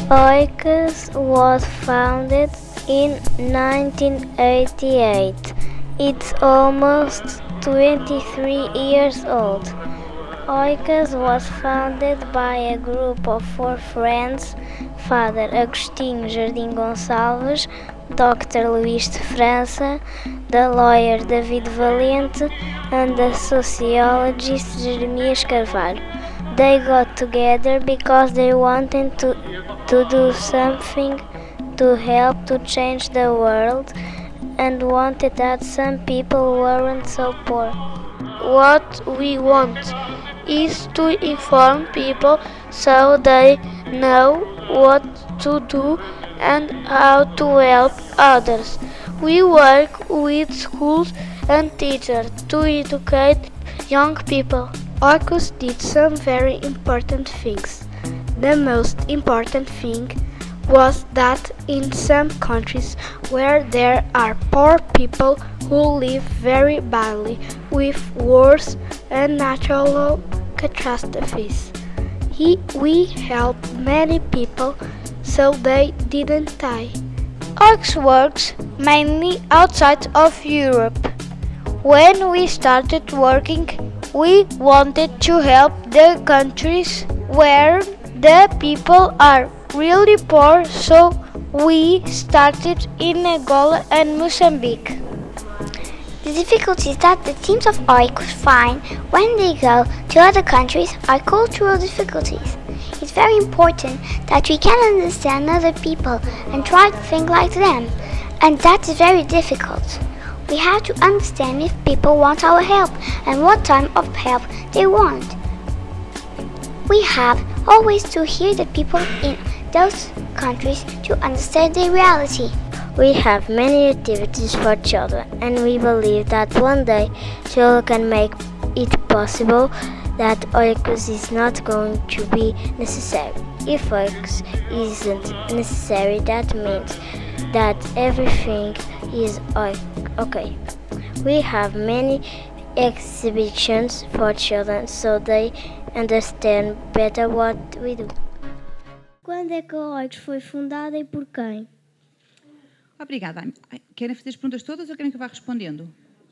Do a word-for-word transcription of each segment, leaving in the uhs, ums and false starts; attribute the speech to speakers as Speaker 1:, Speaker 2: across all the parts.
Speaker 1: Oikos was founded in nineteen eighty-eight. It's almost twenty-three years old. Oikos was founded by a group of four friends: Father Agostinho Jardim Gonçalves, Doctor Luís de França, the lawyer David Valente, and the sociologist Jeremias Carvalho. They got together because they wanted to, to do something to help to change the world and wanted that some people weren't so poor.
Speaker 2: What we want is to inform people so they know what to do and how to help others. We work with schools and teachers to educate young people.
Speaker 3: Oikos did some very important things. The most important thing was that in some countries where there are poor people who live very badly with wars and natural catastrophes, he, we helped many people so they didn't die.
Speaker 4: Oikos works mainly outside of Europe. When we started working, we wanted to help the countries where the people are really poor, so we started in Angola and Mozambique.
Speaker 5: The difficulties that the teams of Oikos find when they go to other countries are cultural difficulties. It's very important that we can understand other people and try to think like them, and that is very difficult. We have to understand if people want our help and what type of help they want. We have always to hear the people in those countries to understand their reality.
Speaker 1: We have many activities for children, and we believe that one day children can make it possible that Oikos is not going to be necessary. If Oikos isn't necessary, that means that everything is okay. We have many exhibitions for children so they understand better what we do.
Speaker 6: Quando é que a Oikos foi fundada e por quem?
Speaker 7: Obrigada. Querem fazer as perguntas todas ou querem que eu vá respondendo?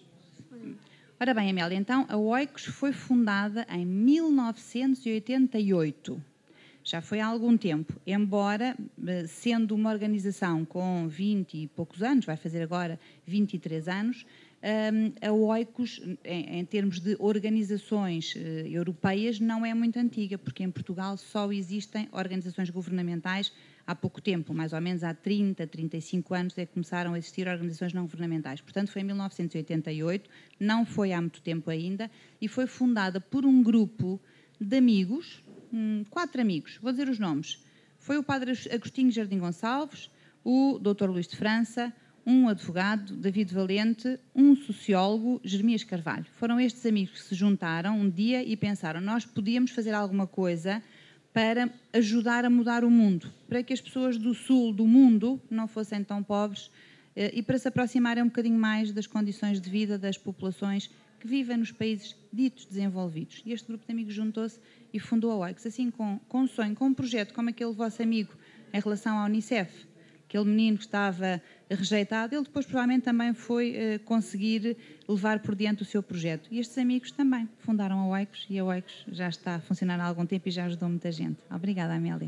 Speaker 7: Ora bem, Amélia, então a Oikos foi fundada em mil novecentos e oitenta e oito. Já foi há algum tempo, embora sendo uma organização com vinte e poucos anos, vai fazer agora vinte e três anos, a Oikos, em, em termos de organizações europeias, não é muito antiga, porque em Portugal só existem organizações governamentais há pouco tempo, mais ou menos há trinta, trinta e cinco anos é que começaram a existir organizações não governamentais. Portanto, foi em mil novecentos e oitenta e oito, não foi há muito tempo ainda, e foi fundada por um grupo de amigos, quatro amigos, vou dizer os nomes. Foi o padre Agostinho Jardim Gonçalves, o doutor Luís de França, um advogado, David Valente, um sociólogo, Jeremias Carvalho. Foram estes amigos que se juntaram um dia e pensaram: nós podíamos fazer alguma coisa para ajudar a mudar o mundo, para que as pessoas do sul do mundo não fossem tão pobres e para se aproximarem um bocadinho mais das condições de vida das populações que vivem nos países ditos desenvolvidos. E este grupo de amigos juntou-se e fundou a Oikos, assim com, com um sonho, com um projeto como aquele vosso amigo em relação à Unicef. Aquele menino que estava rejeitado, ele depois provavelmente também foi uh, conseguir levar por diante o seu projeto. E estes amigos também fundaram a Oikos e a Oikos já está a funcionar há algum tempo e já ajudou muita gente. Obrigada, Amélia.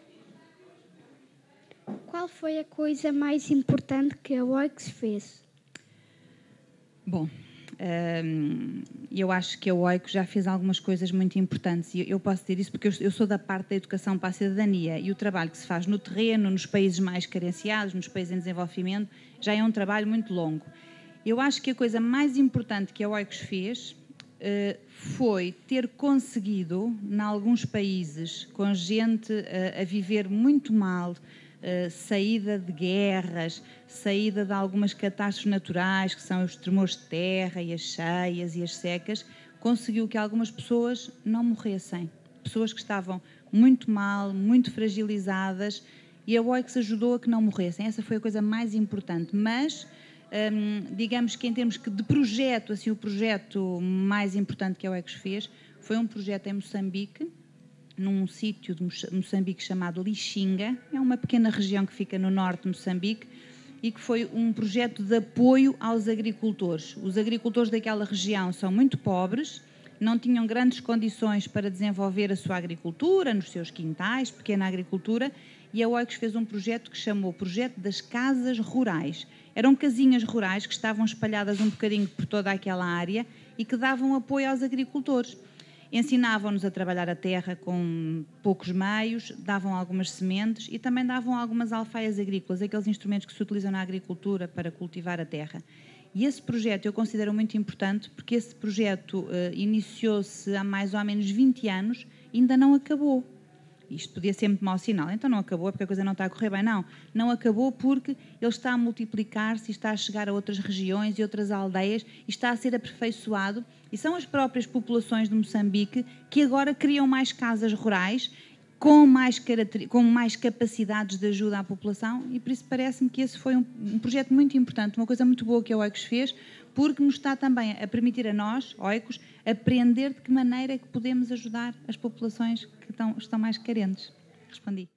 Speaker 6: Qual foi a coisa mais importante que a Oikos fez?
Speaker 7: Bom, Um, eu acho que a Oikos já fez algumas coisas muito importantes e eu posso dizer isso porque eu sou da parte da educação para a cidadania e o trabalho que se faz no terreno, nos países mais carenciados, nos países em desenvolvimento, já é um trabalho muito longo. Eu acho que a coisa mais importante que a Oikos fez uh, foi ter conseguido, em alguns países, com gente uh, a viver muito mal, Uh, saída de guerras, saída de algumas catástrofes naturais, que são os tremores de terra e as cheias e as secas, conseguiu que algumas pessoas não morressem. Pessoas que estavam muito mal, muito fragilizadas, e a Oikos ajudou a que não morressem. Essa foi a coisa mais importante. Mas, um, digamos que em termos de projeto, assim, o projeto mais importante que a Oikos fez foi um projeto em Moçambique, num sítio de Moçambique chamado Lixinga. É uma pequena região que fica no norte de Moçambique e que foi um projeto de apoio aos agricultores. Os agricultores daquela região são muito pobres, não tinham grandes condições para desenvolver a sua agricultura, nos seus quintais, pequena agricultura, e a Oikos fez um projeto que chamou Projeto das Casas Rurais. Eram casinhas rurais que estavam espalhadas um bocadinho por toda aquela área e que davam apoio aos agricultores. Ensinavam-nos a trabalhar a terra com poucos meios, davam algumas sementes e também davam algumas alfaias agrícolas, aqueles instrumentos que se utilizam na agricultura para cultivar a terra. E esse projeto eu considero muito importante porque esse projeto uh, iniciou-se há mais ou menos vinte anos e ainda não acabou. Isto podia ser muito mau sinal, então não acabou porque a coisa não está a correr bem. Não, não acabou porque ele está a multiplicar-se e está a chegar a outras regiões e outras aldeias e está a ser aperfeiçoado. E são as próprias populações de Moçambique que agora criam mais casas rurais com mais, com mais capacidades de ajuda à população e por isso parece-me que esse foi um, um projeto muito importante, uma coisa muito boa que a Oikos fez, porque nos está também a permitir a nós, Oikos, aprender de que maneira é que podemos ajudar as populações que estão, estão mais carentes. Respondi.